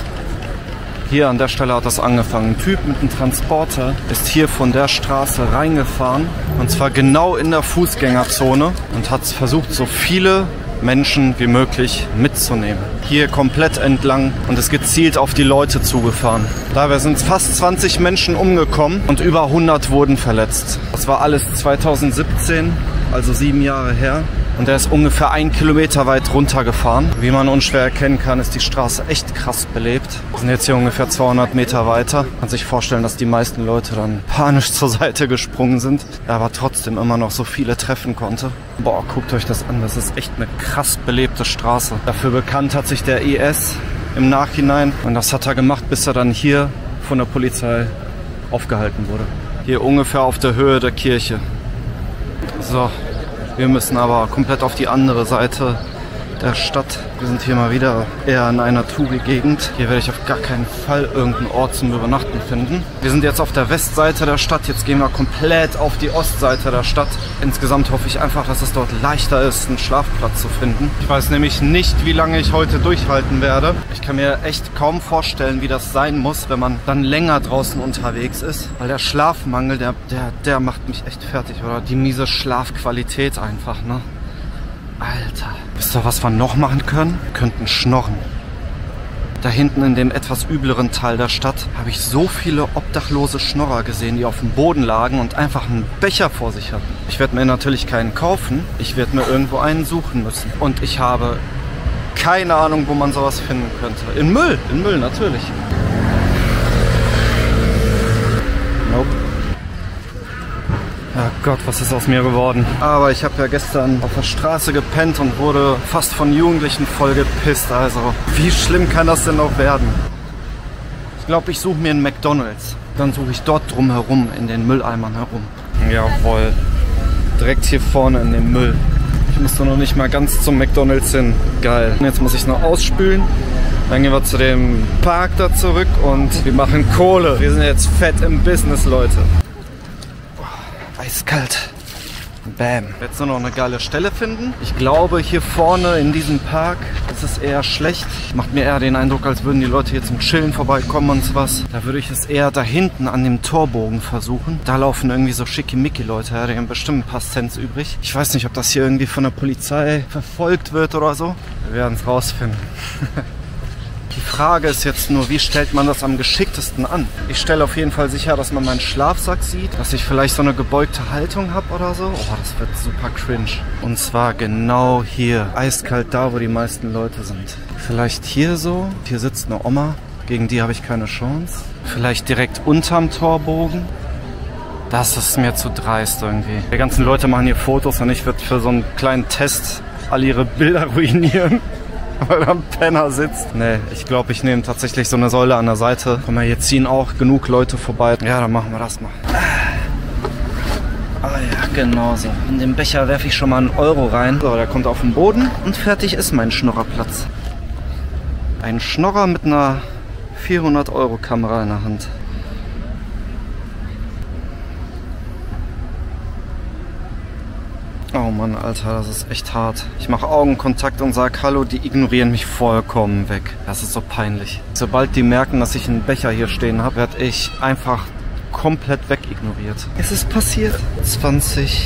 Hier an der Stelle hat das angefangen. Ein Typ mit einem Transporter ist hier von der Straße reingefahren. Und zwar genau in der Fußgängerzone. Und hat versucht, so viele Menschen wie möglich mitzunehmen. Hier komplett entlang und ist gezielt auf die Leute zugefahren. Dabei sind fast zwanzig Menschen umgekommen und über hundert wurden verletzt. Das war alles zweitausendsiebzehn, also sieben Jahre her. Und er ist ungefähr einen Kilometer weit runtergefahren. Wie man unschwer erkennen kann, ist die Straße echt krass belebt. Wir sind jetzt hier ungefähr zweihundert Meter weiter. Man kann sich vorstellen, dass die meisten Leute dann panisch zur Seite gesprungen sind. Er aber trotzdem immer noch so viele treffen konnte. Boah, guckt euch das an. Das ist echt eine krass belebte Straße. Dafür bekannt hat sich der I S im Nachhinein. Und das hat er gemacht, bis er dann hier von der Polizei aufgehalten wurde. Hier ungefähr auf der Höhe der Kirche. So. Wir müssen aber komplett auf die andere Seite der Stadt. Wir sind hier mal wieder eher in einer Touri-Gegend. Hier werde ich auf gar keinen Fall irgendeinen Ort zum Übernachten finden. Wir sind jetzt auf der Westseite der Stadt. Jetzt gehen wir komplett auf die Ostseite der Stadt. Insgesamt hoffe ich einfach, dass es dort leichter ist, einen Schlafplatz zu finden. Ich weiß nämlich nicht, wie lange ich heute durchhalten werde. Ich kann mir echt kaum vorstellen, wie das sein muss, wenn man dann länger draußen unterwegs ist. Weil der Schlafmangel, der, der, der macht mich echt fertig. Oder die miese Schlafqualität einfach, ne? Alter. Wisst ihr, was wir noch machen können? Wir könnten schnorren. Da hinten in dem etwas übleren Teil der Stadt habe ich so viele obdachlose Schnorrer gesehen, die auf dem Boden lagen und einfach einen Becher vor sich hatten. Ich werde mir natürlich keinen kaufen. Ich werde mir irgendwo einen suchen müssen. Und ich habe keine Ahnung, wo man sowas finden könnte. In Müll. In Müll, natürlich. Nope. Ja Gott, was ist aus mir geworden? Aber ich habe ja gestern auf der Straße gepennt und wurde fast von Jugendlichen voll gepisst. Also, wie schlimm kann das denn noch werden? Ich glaube, ich suche mir einen McDonald's. Dann suche ich dort drumherum, in den Mülleimern herum. Jawohl. Direkt hier vorne in dem Müll. Ich musste noch nicht mal ganz zum McDonald's hin. Geil. Und jetzt muss ich noch ausspülen. Dann gehen wir zu dem Park da zurück und wir machen Kohle. Wir sind jetzt fett im Business, Leute. Eiskalt. Bam. Jetzt nur noch eine geile Stelle finden. Ich glaube, hier vorne in diesem Park ist es eher schlecht. Macht mir eher den Eindruck, als würden die Leute hier zum Chillen vorbeikommen und sowas. Da würde ich es eher da hinten an dem Torbogen versuchen. Da laufen irgendwie so schickimicki-Leute her. Die haben bestimmt ein paar Cents übrig. Ich weiß nicht, ob das hier irgendwie von der Polizei verfolgt wird oder so. Wir werden es rausfinden. Die Frage ist jetzt nur, wie stellt man das am geschicktesten an? Ich stelle auf jeden Fall sicher, dass man meinen Schlafsack sieht, dass ich vielleicht so eine gebeugte Haltung habe oder so. Oh, das wird super cringe. Und zwar genau hier, eiskalt da, wo die meisten Leute sind. Vielleicht hier so, hier sitzt eine Oma, gegen die habe ich keine Chance. Vielleicht direkt unterm Torbogen. Das ist mir zu dreist irgendwie. Die ganzen Leute machen hier Fotos und ich würde für so einen kleinen Test all ihre Bilder ruinieren. Weil da ein Penner sitzt. Nee, ich glaube, ich nehme tatsächlich so eine Säule an der Seite. Guck mal, hier ziehen auch genug Leute vorbei. Ja, dann machen wir das mal. Ah ja, genau so. In den Becher werfe ich schon mal einen Euro rein. So, der kommt auf den Boden und fertig ist mein Schnorrerplatz. Ein Schnorrer mit einer vierhundert Euro Kamera in der Hand. Oh Mann, Alter, das ist echt hart. Ich mache Augenkontakt und sage Hallo, die ignorieren mich vollkommen weg. Das ist so peinlich. Sobald die merken, dass ich einen Becher hier stehen habe, werde ich einfach komplett wegignoriert. Es ist passiert. zwanzig,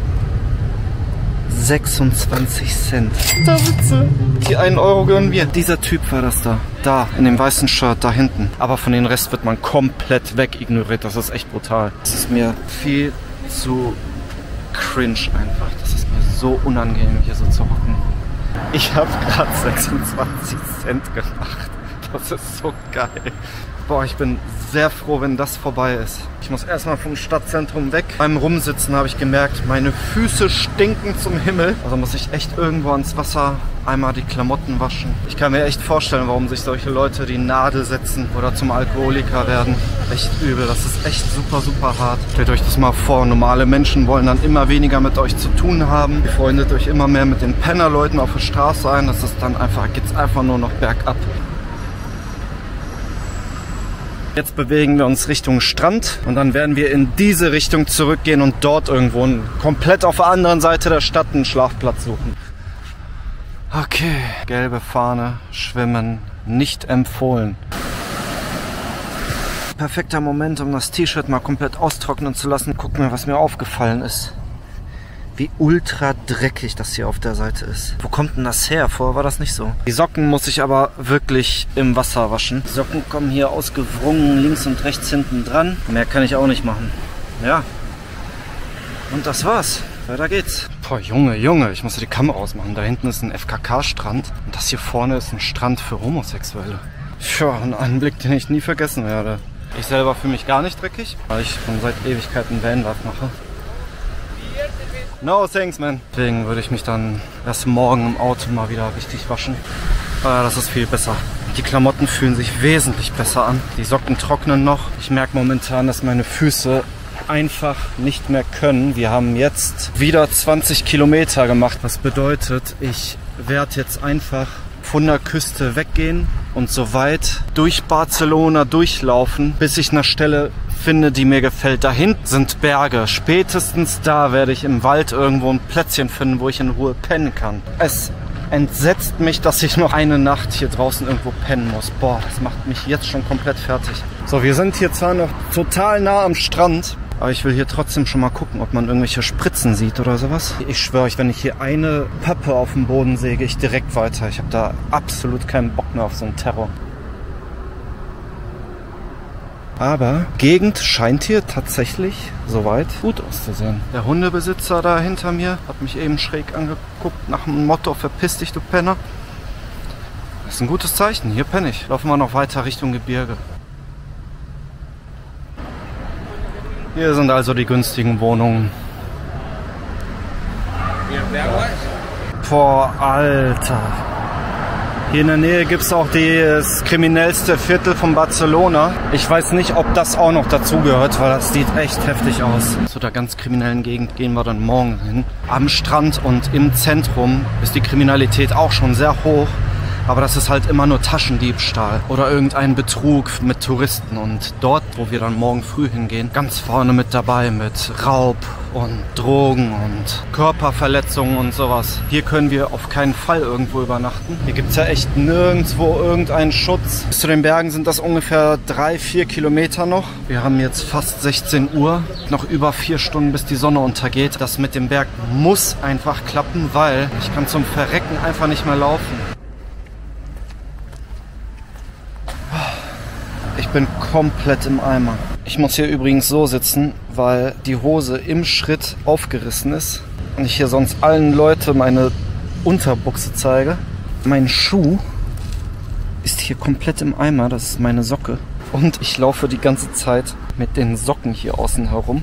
sechsundzwanzig Cent. Da sitze. Die einen Euro gönnen wir. Dieser Typ war das da. Da, in dem weißen Shirt, da hinten. Aber von den Rest wird man komplett wegignoriert. Das ist echt brutal. Das ist mir viel zu cringe einfach. Das ist mir so unangenehm, hier so zu hocken. Ich habe gerade sechsundzwanzig Cent gemacht. Das ist so geil. Boah, ich bin sehr froh, wenn das vorbei ist. Ich muss erstmal vom Stadtzentrum weg. Beim Rumsitzen habe ich gemerkt, meine Füße stinken zum Himmel. Also muss ich echt irgendwo ans Wasser einmal die Klamotten waschen. Ich kann mir echt vorstellen, warum sich solche Leute die Nadel setzen oder zum Alkoholiker werden. Echt übel. Das ist echt super, super hart. Stellt euch das mal vor. Normale Menschen wollen dann immer weniger mit euch zu tun haben. Ihr freundet euch immer mehr mit den Pennerleuten auf der Straße ein. Das ist dann einfach, geht's einfach nur noch bergab. Jetzt bewegen wir uns Richtung Strand und dann werden wir in diese Richtung zurückgehen und dort irgendwo komplett auf der anderen Seite der Stadt einen Schlafplatz suchen. Okay, gelbe Fahne, schwimmen, nicht empfohlen. Perfekter Moment, um das T-Shirt mal komplett austrocknen zu lassen. Guck mal, was mir aufgefallen ist. Wie ultra dreckig das hier auf der Seite ist. Wo kommt denn das her? Vorher war das nicht so. Die Socken muss ich aber wirklich im Wasser waschen. Die Socken kommen hier ausgewrungen links und rechts hinten dran. Mehr kann ich auch nicht machen. Ja. Und das war's. Weiter geht's. Boah, Junge, Junge, ich muss die Kamera ausmachen. Da hinten ist ein F K K-Strand. Und das hier vorne ist ein Strand für Homosexuelle. Tja, ein Anblick, den ich nie vergessen werde. Ich selber fühle mich gar nicht dreckig, weil ich schon seit Ewigkeiten Vanlife mache. No thanks, man. Deswegen würde ich mich dann erst morgen im Auto mal wieder richtig waschen. Aber das ist viel besser. Die Klamotten fühlen sich wesentlich besser an. Die Socken trocknen noch. Ich merke momentan, dass meine Füße einfach nicht mehr können. Wir haben jetzt wieder zwanzig Kilometer gemacht. Was bedeutet, ich werde jetzt einfach von der Küste weggehen und so weit durch Barcelona durchlaufen, bis ich eine Stelle finde, die mir gefällt. Da hinten sind Berge. Spätestens da werde ich im Wald irgendwo ein Plätzchen finden, wo ich in Ruhe pennen kann. Es entsetzt mich, dass ich noch eine Nacht hier draußen irgendwo pennen muss. Boah, das macht mich jetzt schon komplett fertig. So, wir sind hier zwar noch total nah am Strand, aber ich will hier trotzdem schon mal gucken, ob man irgendwelche Spritzen sieht oder sowas. Ich schwöre euch, wenn ich hier eine Pappe auf dem Boden sehe, gehe ich direkt weiter. Ich habe da absolut keinen Bock mehr auf so einen Terror. Aber die Gegend scheint hier tatsächlich soweit gut auszusehen. Der Hundebesitzer da hinter mir hat mich eben schräg angeguckt nach dem Motto, verpiss dich, du Penner. Das ist ein gutes Zeichen, hier penne ich. Laufen wir noch weiter Richtung Gebirge. Hier sind also die günstigen Wohnungen. Boah, Alter. Hier in der Nähe gibt es auch das kriminellste Viertel von Barcelona. Ich weiß nicht, ob das auch noch dazugehört, weil das sieht echt heftig aus. Zu der ganz kriminellen Gegend gehen wir dann morgen hin. Am Strand und im Zentrum ist die Kriminalität auch schon sehr hoch. Aber das ist halt immer nur Taschendiebstahl oder irgendein Betrug mit Touristen. Und dort, wo wir dann morgen früh hingehen, ganz vorne mit dabei mit Raub und Drogen und Körperverletzungen und sowas. Hier können wir auf keinen Fall irgendwo übernachten. Hier gibt es ja echt nirgendwo irgendeinen Schutz. Bis zu den Bergen sind das ungefähr drei, vier Kilometer noch. Wir haben jetzt fast sechzehn Uhr. Noch über vier Stunden, bis die Sonne untergeht. Das mit dem Berg muss einfach klappen, weil ich kann zum Verrecken einfach nicht mehr laufen. Ich bin komplett im Eimer. Ich muss hier übrigens so sitzen, weil die Hose im Schritt aufgerissen ist und ich hier sonst allen Leuten meine Unterbuchse zeige. Mein Schuh ist hier komplett im Eimer, das ist meine Socke. Und ich laufe die ganze Zeit mit den Socken hier außen herum.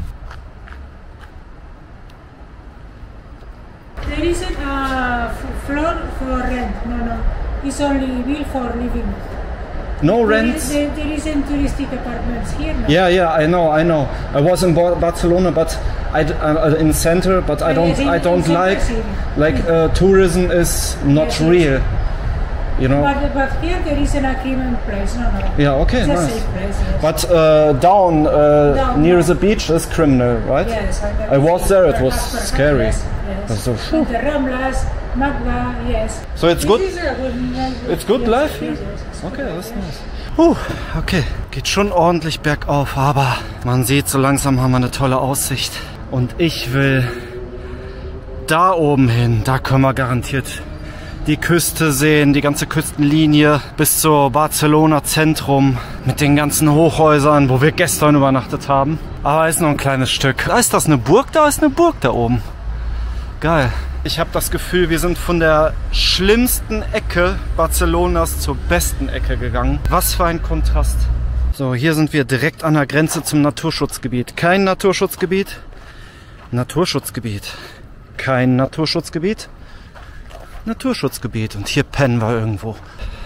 There isn't a floor for rent, no, no. It's only bill for living. No rent? There, there isn't touristic apartments here, no? Yeah, yeah, I know, I know. I was in Barcelona, but I uh, in center, but I don't, I don't like, like uh, tourism is not Yes, yes. real, you know. But, but here there is an agreement place, no, no. Yeah, okay, It's a nice. safe place, yes. But uh, down, uh, Down, near down. the beach is criminal, right? Yes, I was there, it was perhaps, perhaps, scary. Yes, yes. So, And the Ramblas, Magba, yes. So it's This good? is a good, It's good yes, life? yes, yes, yes. Okay, that's nice. Puh, okay. Geht schon ordentlich bergauf, aber man sieht, so langsam haben wir eine tolle Aussicht. Und ich will da oben hin, da können wir garantiert die Küste sehen, die ganze Küstenlinie bis zur Barcelona Zentrum mit den ganzen Hochhäusern, wo wir gestern übernachtet haben. Aber ist noch ein kleines Stück. Da ist das eine Burg, da ist eine Burg da oben. Geil. Ich habe das Gefühl, wir sind von der schlimmsten Ecke Barcelonas zur besten Ecke gegangen. Was für ein Kontrast. So, hier sind wir direkt an der Grenze zum Naturschutzgebiet. Kein Naturschutzgebiet. Naturschutzgebiet. Kein Naturschutzgebiet. Naturschutzgebiet. Und hier pennen wir irgendwo.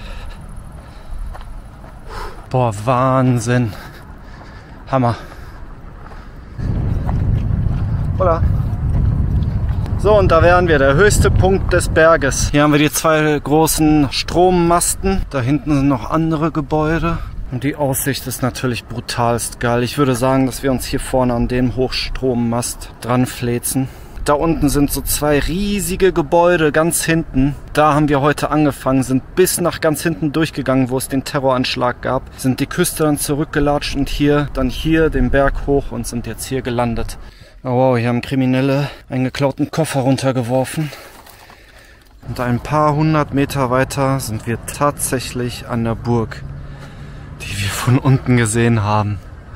Boah, Wahnsinn. Hammer. Hola. So, und da wären wir, der höchste Punkt des Berges. Hier haben wir die zwei großen Strommasten. Da hinten sind noch andere Gebäude. Und die Aussicht ist natürlich brutalst geil. Ich würde sagen, dass wir uns hier vorne an dem Hochstrommast dran fläzen. Da unten sind so zwei riesige Gebäude ganz hinten. Da haben wir heute angefangen, sind bis nach ganz hinten durchgegangen, wo es den Terroranschlag gab. Sind die Küste dann zurückgelatscht und hier, dann hier den Berg hoch und sind jetzt hier gelandet. Oh wow, hier haben Kriminelle einen geklauten Koffer runtergeworfen. Und ein paar hundert Meter weiter sind wir tatsächlich an der Burg, die wir von unten gesehen haben.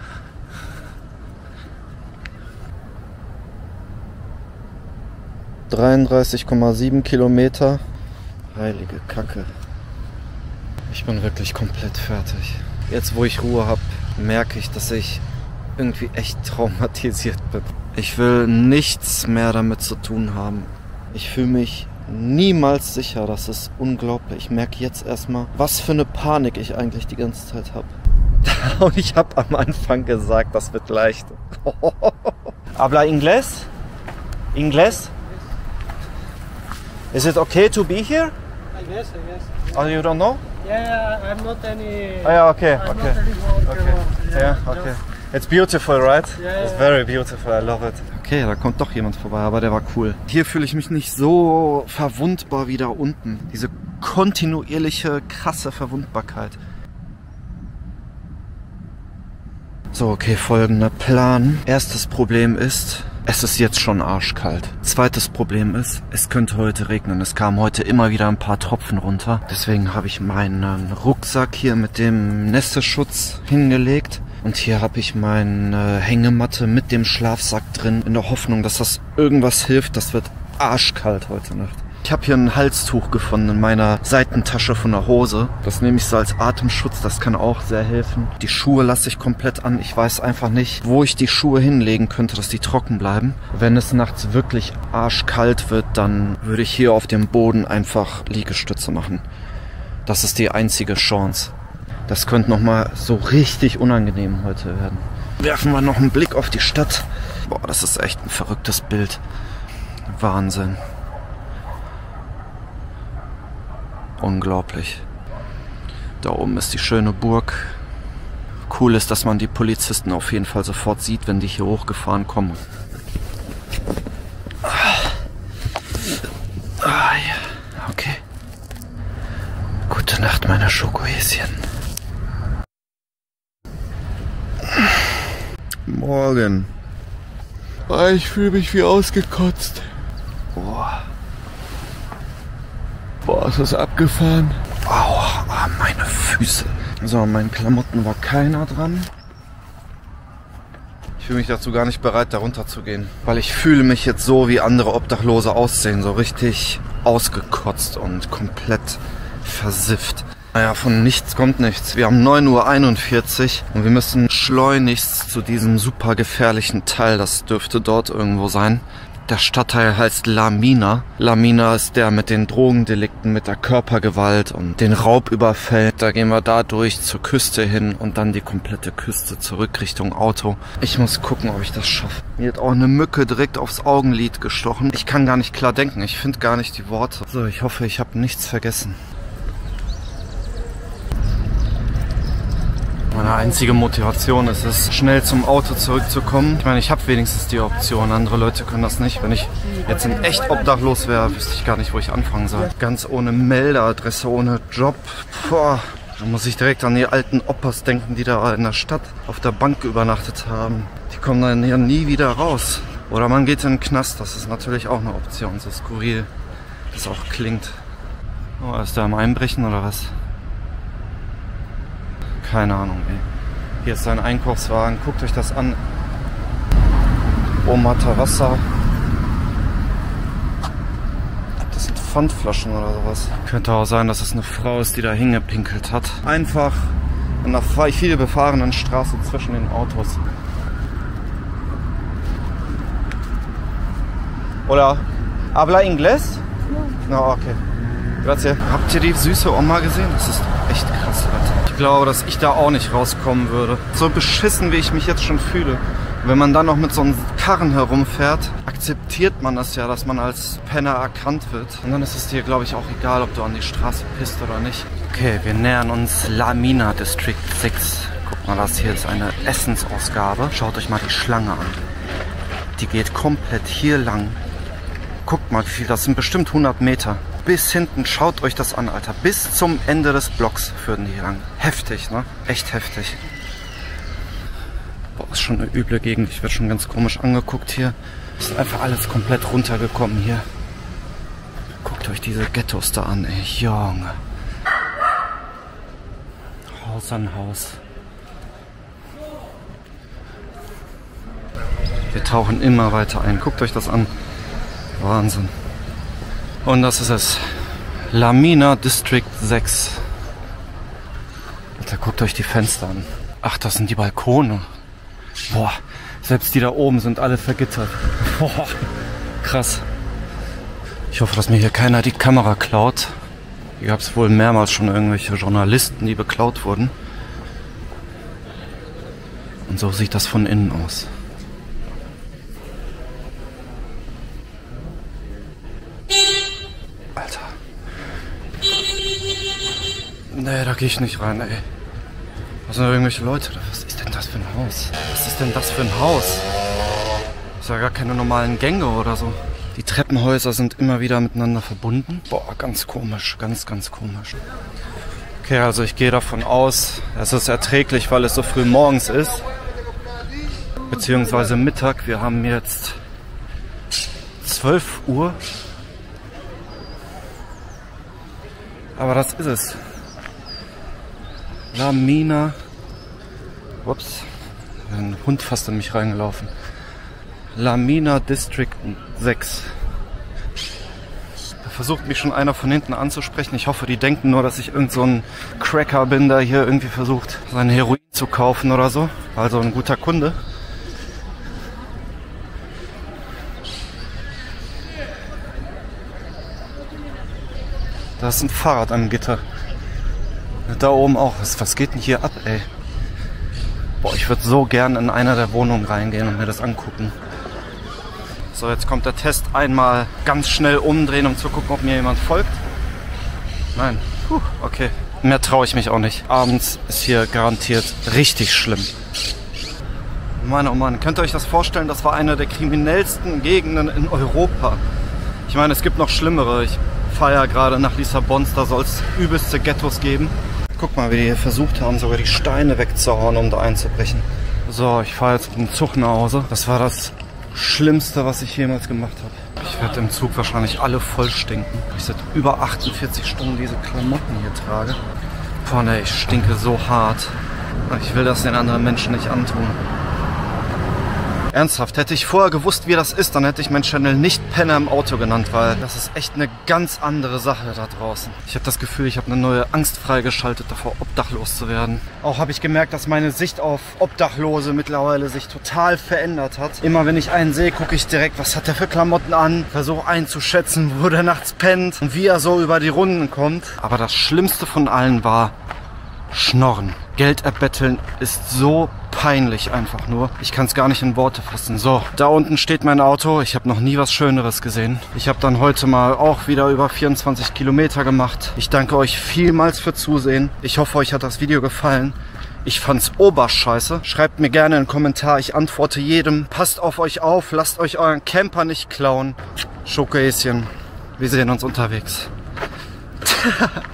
dreiunddreißig Komma sieben Kilometer. Heilige Kacke. Ich bin wirklich komplett fertig. Jetzt, wo ich Ruhe habe, merke ich, dass ich irgendwie echt traumatisiert bin. Ich will nichts mehr damit zu tun haben. Ich fühle mich niemals sicher. Das ist unglaublich. Ich merke jetzt erstmal, was für eine Panik ich eigentlich die ganze Zeit habe. Und ich habe am Anfang gesagt, das wird leicht. Habla Inglés? Inglés? Is it okay to be here? I guess, I guess. Oh, you don't know? Yeah, I'm not any. Oh, yeah, okay, I'm okay. not any worker. Okay. Yeah, okay. It's beautiful, right? Yeah, It's yeah. very beautiful, I love it. Okay, da kommt doch jemand vorbei, aber der war cool. Hier fühle ich mich nicht so verwundbar wie da unten. Diese kontinuierliche, krasse Verwundbarkeit. So, okay, folgender Plan. Erstes Problem ist, es ist jetzt schon arschkalt. Zweites Problem ist, es könnte heute regnen. Es kamen heute immer wieder ein paar Tropfen runter. Deswegen habe ich meinen Rucksack hier mit dem Nässeschutz hingelegt. Und hier habe ich meine Hängematte mit dem Schlafsack drin, in der Hoffnung, dass das irgendwas hilft. Das wird arschkalt heute Nacht. Ich habe hier ein Halstuch gefunden in meiner Seitentasche von der Hose. Das nehme ich so als Atemschutz, das kann auch sehr helfen. Die Schuhe lasse ich komplett an. Ich weiß einfach nicht, wo ich die Schuhe hinlegen könnte, dass die trocken bleiben. Wenn es nachts wirklich arschkalt wird, dann würde ich hier auf dem Boden einfach Liegestütze machen. Das ist die einzige Chance. Das könnte nochmal so richtig unangenehm heute werden. Werfen wir noch einen Blick auf die Stadt. Boah, das ist echt ein verrücktes Bild. Wahnsinn. Unglaublich. Da oben ist die schöne Burg. Cool ist, dass man die Polizisten auf jeden Fall sofort sieht, wenn die hier hochgefahren kommen. Ah, ja. Okay. Gute Nacht, meine Schokohäschen. Morgen. Oh, ich fühle mich wie ausgekotzt. Boah. Boah, ist das abgefahren. Aua, oh, meine Füße. So, an meinen Klamotten war keiner dran. Ich fühle mich dazu gar nicht bereit, da runter zu gehen. Weil ich fühle mich jetzt so, wie andere Obdachlose aussehen. So richtig ausgekotzt und komplett versifft. Naja, von nichts kommt nichts. Wir haben neun Uhr einundvierzig und wir müssen schleunigst zu diesem super gefährlichen Teil. Das dürfte dort irgendwo sein. Der Stadtteil heißt La Mina. La Mina ist der mit den Drogendelikten, mit der Körpergewalt und den Raubüberfällen. Da gehen wir da durch zur Küste hin und dann die komplette Küste zurück Richtung Auto. Ich muss gucken, ob ich das schaffe. Mir hat auch eine Mücke direkt aufs Augenlid gestochen. Ich kann gar nicht klar denken. Ich finde gar nicht die Worte. So, ich hoffe, ich habe nichts vergessen. Meine einzige Motivation ist es, schnell zum Auto zurückzukommen. Ich meine, ich habe wenigstens die Option, andere Leute können das nicht. Wenn ich jetzt in echt obdachlos wäre, wüsste ich gar nicht, wo ich anfangen soll. Ganz ohne Meldeadresse, ohne Job. Boah, da muss ich direkt an die alten Oppas denken, die da in der Stadt auf der Bank übernachtet haben. Die kommen dann ja nie wieder raus. Oder man geht in den Knast, das ist natürlich auch eine Option, so skurril das auch klingt. Oh, ist der am Einbrechen oder was? Keine Ahnung, ey. Hier ist sein Einkaufswagen. Guckt euch das an. Oma Terrassa. Das sind Pfandflaschen oder sowas. Könnte auch sein, dass es eine Frau ist, die da hingepinkelt hat. Einfach in einer viel befahrenen Straße zwischen den Autos. Oder habla inglés? No, okay. Grazie. Habt ihr die süße Oma gesehen? Das ist echt krass, Leute. Ich glaube, dass ich da auch nicht rauskommen würde. So beschissen, wie ich mich jetzt schon fühle. Wenn man dann noch mit so einem Karren herumfährt, akzeptiert man das ja, dass man als Penner erkannt wird. Und dann ist es dir, glaube ich, auch egal, ob du an die Straße pisst oder nicht. Okay, wir nähern uns La Mina District sechs. Guck mal, das hier ist eine Essensausgabe. Schaut euch mal die Schlange an. Die geht komplett hier lang. Guckt mal, wie viel, das sind bestimmt hundert Meter. Bis hinten, schaut euch das an, Alter. Bis zum Ende des Blocks führen die hier lang. Heftig, ne? Echt heftig. Boah, ist schon eine üble Gegend. Ich werde schon ganz komisch angeguckt hier. Ist einfach alles komplett runtergekommen hier. Guckt euch diese Ghettos da an, ey. Junge. Haus an Haus. Wir tauchen immer weiter ein. Guckt euch das an. Wahnsinn. Und das ist es. La Mina District sechs. Alter, guckt euch die Fenster an. Ach, das sind die Balkone. Boah, selbst die da oben sind alle vergittert. Boah, krass. Ich hoffe, dass mir hier keiner die Kamera klaut. Hier gab es wohl mehrmals schon irgendwelche Journalisten, die beklaut wurden. Und so sieht das von innen aus. Alter. Nee, da gehe ich nicht rein, ey. Was sind da irgendwelche Leute? Was ist denn das für ein Haus? Was ist denn das für ein Haus? Das ist ja gar keine normalen Gänge oder so. Die Treppenhäuser sind immer wieder miteinander verbunden. Boah, ganz komisch, ganz, ganz komisch. Okay, also ich gehe davon aus, es ist erträglich, weil es so früh morgens ist. Beziehungsweise Mittag. Wir haben jetzt zwölf Uhr. Aber das ist es. La Mina. Ups. Ein Hund fast in mich reingelaufen. La Mina District sechs. Da versucht mich schon einer von hinten anzusprechen. Ich hoffe, die denken nur, dass ich irgend so ein Cracker bin, der hier irgendwie versucht, sein Heroin zu kaufen oder so. Also ein guter Kunde. Da ist ein Fahrrad am Gitter. Da oben auch. Was, was geht denn hier ab, ey? Boah, ich würde so gern in einer der Wohnungen reingehen und mir das angucken. So, jetzt kommt der Test. Einmal ganz schnell umdrehen, um zu gucken, ob mir jemand folgt. Nein, Puh, okay. Mehr traue ich mich auch nicht. Abends ist hier garantiert richtig schlimm. Mann, oh Mann, könnt ihr euch das vorstellen? Das war eine der kriminellsten Gegenden in Europa. Ich meine, es gibt noch schlimmere. Ich fahre ja gerade nach Lissabon, da soll es übelste Ghettos geben. Guck mal, wie die hier versucht haben, sogar die Steine wegzuhauen, um da einzubrechen. So, ich fahre jetzt mit dem Zug nach Hause. Das war das Schlimmste, was ich jemals gemacht habe. Ich werde im Zug wahrscheinlich alle voll stinken. Ich seit über achtundvierzig Stunden diese Klamotten hier trage. Boah, ne, ich stinke so hart. Ich will das den anderen Menschen nicht antun. Ernsthaft, hätte ich vorher gewusst, wie das ist, dann hätte ich meinen Channel nicht Penner im Auto genannt, weil das ist echt eine ganz andere Sache da draußen. Ich habe das Gefühl, ich habe eine neue Angst freigeschaltet, davor obdachlos zu werden. Auch habe ich gemerkt, dass meine Sicht auf Obdachlose mittlerweile sich total verändert hat. Immer wenn ich einen sehe, gucke ich direkt, was hat der für Klamotten an, versuche einzuschätzen, wo der nachts pennt und wie er so über die Runden kommt. Aber das Schlimmste von allen war Schnorren. Geld erbetteln ist so peinlich einfach nur. Ich kann es gar nicht in Worte fassen. So, da unten steht mein Auto. Ich habe noch nie was Schöneres gesehen. Ich habe dann heute mal auch wieder über vierundzwanzig Kilometer gemacht. Ich danke euch vielmals für Zusehen. Ich hoffe, euch hat das Video gefallen. Ich fand's oberscheiße. Schreibt mir gerne einen Kommentar. Ich antworte jedem. Passt auf euch auf. Lasst euch euren Camper nicht klauen. Schokohäschen. Wir sehen uns unterwegs.